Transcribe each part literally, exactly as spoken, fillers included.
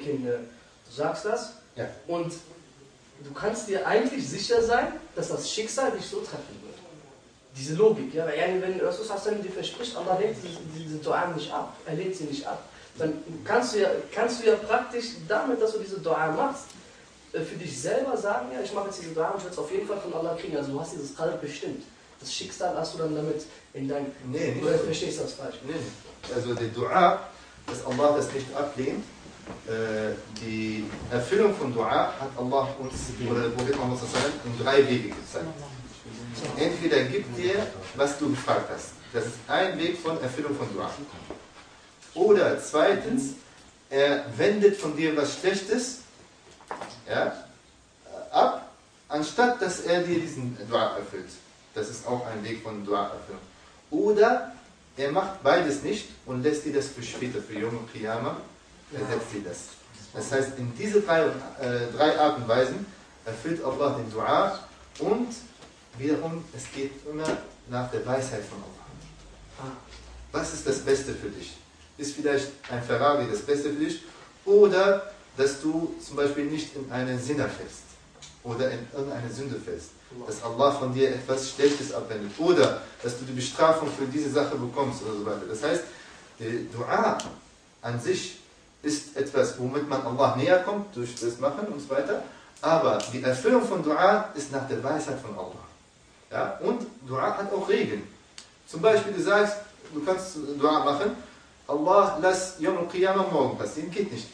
denken, du sagst das ja. und du kannst dir eigentlich sicher sein, dass das Schicksal dich so treffen wird. Diese Logik, ja, weil wenn Rasul Hassan dir verspricht, Allah lehnt diese Dua nicht ab, er lehnt sie nicht ab, dann kannst du ja, kannst du ja praktisch damit, dass du diese Dua machst, für dich selber sagen, ja, ich mache jetzt diese Dua und ich werde es auf jeden Fall von Allah kriegen. Also du hast dieses Qadr bestimmt. Das Schicksal hast du dann damit in dein... Nee, nicht oder so. verstehst du das falsch? Nee, also die Dua, dass Allah das nicht ablehnt, äh, die Erfüllung von Dua hat Allah uns, oder der Prophet Muhammad in drei Wege gezeigt. Entweder gibt dir, was du gefragt hast. Das ist ein Weg von Erfüllung von Dua. Oder zweitens, er wendet von dir was Schlechtes, ja, ab, anstatt dass er dir diesen Dua erfüllt. Das ist auch ein Weg von Dua-Erfüllung. Oder er macht beides nicht und lässt dir das für später, für Yom Qiyamah, ersetzt dir das. Das heißt, in diese drei, äh, drei Arten und Weisen erfüllt Allah den Dua und wiederum, es geht immer nach der Weisheit von Allah. Was ist das Beste für dich? Ist vielleicht ein Ferrari das Beste für dich? Oder dass du zum Beispiel nicht in eine Sinne fällst oder in irgendeine Sünde fällst, dass Allah von dir etwas Schlechtes abwendet oder dass du die Bestrafung für diese Sache bekommst oder so weiter. Das heißt, die Dua an sich ist etwas, womit man Allah näher kommt, durch das Machen und so weiter, aber die Erfüllung von Dua ist nach der Weisheit von Allah. Ja? Und Dua hat auch Regeln. Zum Beispiel, du sagst, du kannst Dua machen, Allah, lass Yom al-Qiyamah morgen passieren, geht nicht.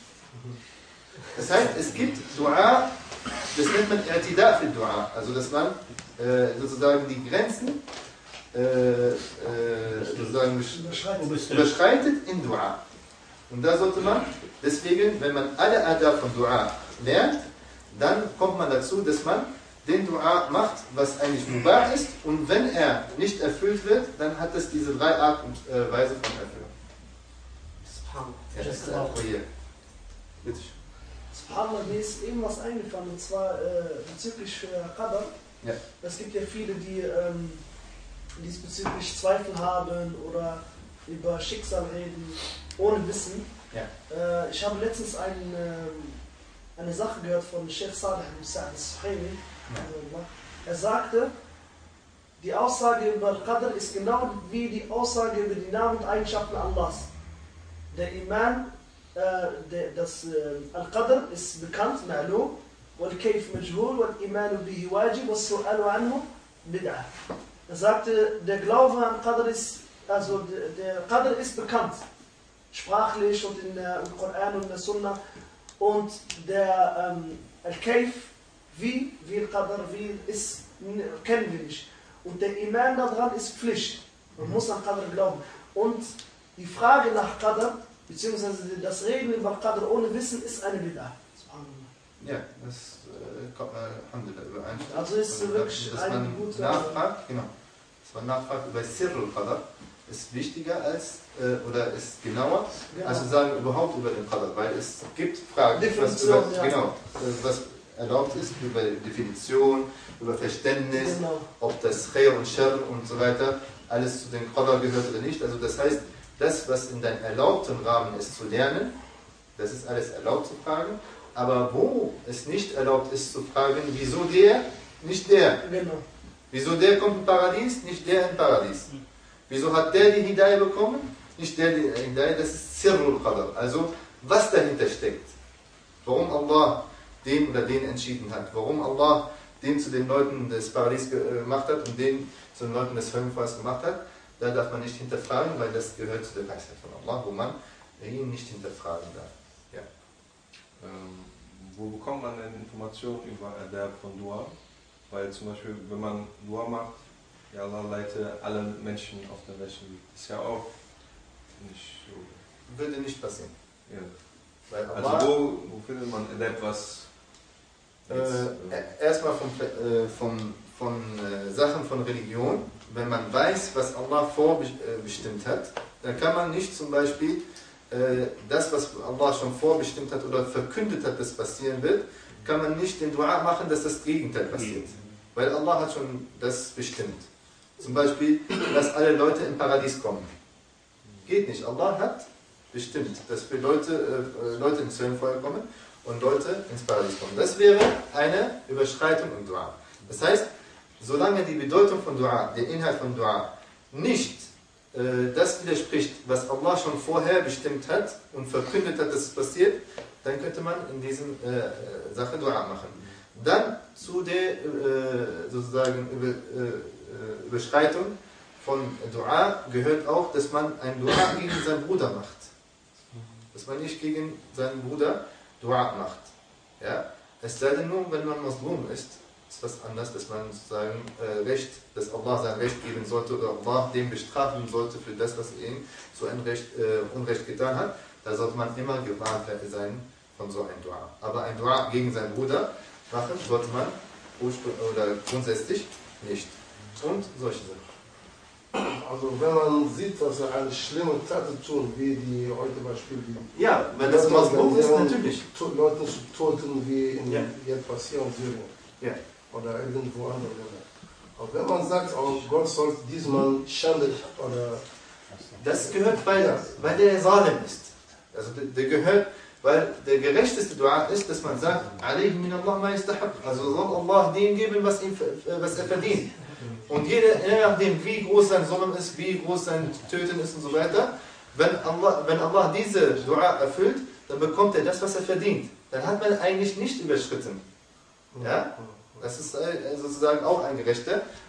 Das heißt, es gibt Dua, das nennt man I'tida für Dua, also dass man äh, sozusagen die Grenzen äh, äh, sozusagen überschreitet in Dua. Und da sollte man, deswegen, wenn man alle Adab von Dua lernt, dann kommt man dazu, dass man den Dua macht, was eigentlich Mubah ist, und wenn er nicht erfüllt wird, dann hat es diese drei Art und äh, Weise von Erfüllung. Ja, das ist auch hier. Bitte. Subhanallah, mir ist eben was eingefallen, und zwar äh, bezüglich äh, Qadr. Ja. Es gibt ja viele, die ähm, diesbezüglich Zweifel haben oder über Schicksal reden, ohne Wissen. Ja. Äh, ich habe letztens ein, äh, eine Sache gehört von Sheikh Salih al-Suhaimi. Er sagte, die Aussage über Qadr ist genau wie die Aussage über die Namen und Eigenschaften Allahs. Der Iman, äh, der, das äh, Al-Qadr ist bekannt, ma'lum, wal-Kayf majhul, wal-Imanu bihi wajib, wal-Su'alu anhu bid'ah. Er sagte, der Glaube an Qadr ist, also der, der Qadr ist bekannt, sprachlich und in der, im Koran und in der Sunna, und der ähm, Al-Kayf, wie, wie Al-Qadr, wie ist, kennen wir nicht. Und der Iman daran ist Pflicht. Man muss an Qadr glauben. Und die Frage nach Qadr, beziehungsweise das Reden über Qadr ohne Wissen, ist eine Bid'ah. Ja, das äh, kommt äh, übereinstimmt. Also ist also, wirklich dass eine man gute... nachfragt, genau, dass man nachfragt über Sirrul Qadr, ist wichtiger als, äh, oder ist genauer, Genau. als zu sagen überhaupt über den Qadr, weil es gibt Fragen, was, Definition, über, ja. genau, äh, was erlaubt ist, über Definition, über Verständnis, Genau. ob das Khair und Sharr und so weiter alles zu den Qadr gehört oder nicht. Also das heißt, das, was in deinem erlaubten Rahmen ist zu lernen, das ist alles erlaubt zu fragen, aber wo es nicht erlaubt ist zu fragen, wieso der, nicht der. Genau. Wieso der kommt im Paradies, nicht der im Paradies. Wieso hat der die Hidayah bekommen, nicht der die Hidayah, das ist Sirrul Qadr. Also was dahinter steckt. Warum Allah den oder den entschieden hat. Warum Allah den zu den Leuten des Paradies gemacht hat und den zu den Leuten des Höllenfalls gemacht hat. Da darf man nicht hinterfragen, weil das gehört zu der Weisheit von Allah, wo man ihn nicht hinterfragen darf. Ja. Ähm, wo bekommt man denn Informationen über Adab von Dua? Weil zum Beispiel, wenn man Dua macht, ja, Allah leite alle Menschen auf der Welt. Das ist ja auch nicht so. Würde nicht passieren. Ja. Weil Allah, also wo, wo findet man Adab, was jetzt, äh, erstmal von, äh, von, von äh, Sachen von Religion, wenn man weiß, was Allah vorbestimmt hat, dann kann man nicht zum Beispiel äh, das, was Allah schon vorbestimmt hat oder verkündet hat, dass passieren wird, kann man nicht den Dua machen, dass das Gegenteil passiert. Weil Allah hat schon das bestimmt. Zum Beispiel, dass alle Leute im Paradies kommen. Geht nicht. Allah hat bestimmt, dass für Leute, äh, Leute ins Höllenfeuer kommen und Leute ins Paradies kommen. Das wäre eine Überschreitung im Dua. Das heißt, solange die Bedeutung von Dua, der Inhalt von Dua nicht äh, das widerspricht, was Allah schon vorher bestimmt hat und verkündet hat, dass es passiert, dann könnte man in diesem äh, Sache Dua machen. Dann zu der äh, sozusagen Über, äh, Überschreitung von Dua gehört auch, dass man ein Dua gegen seinen Bruder macht. Dass man nicht gegen seinen Bruder Dua macht. Ja? Es sei denn nur, wenn man Maslum ist, ist was anderes, dass man sozusagen äh, Recht, dass Allah sein Recht geben sollte oder Allah den bestrafen sollte für das, was er ihm so ein Recht, äh, Unrecht getan hat. Da sollte man immer gewarnt sein von so einem Dua. Aber ein Dua gegen seinen Bruder machen sollte man oder grundsätzlich nicht. Und solche Sachen. Also wenn man sieht, dass er eine schlimme Tat tut, wie die heute Beispiel wie Ja, wenn das Maslum ist, natürlich. Leute zu töten, wie in Ja. jetzt passiert in Syrien. Ja. Oder irgendwo anders. Aber wenn man sagt, oh, Gott soll diesmal Schande oder... Das gehört, weil, weil der Zalim ist. Also der, der gehört, weil der gerechteste Dua ist, dass man sagt, alayhi min Allah ma yastahab. Also soll Allah dem geben, was, ihm, was er verdient. Und jeder, je nachdem, wie groß sein Zulm ist, wie groß sein Töten ist und so weiter, wenn Allah, wenn Allah diese Dua erfüllt, dann bekommt er das, was er verdient. Dann hat man eigentlich nicht überschritten. Ja? Das ist sozusagen auch ein Gerechter.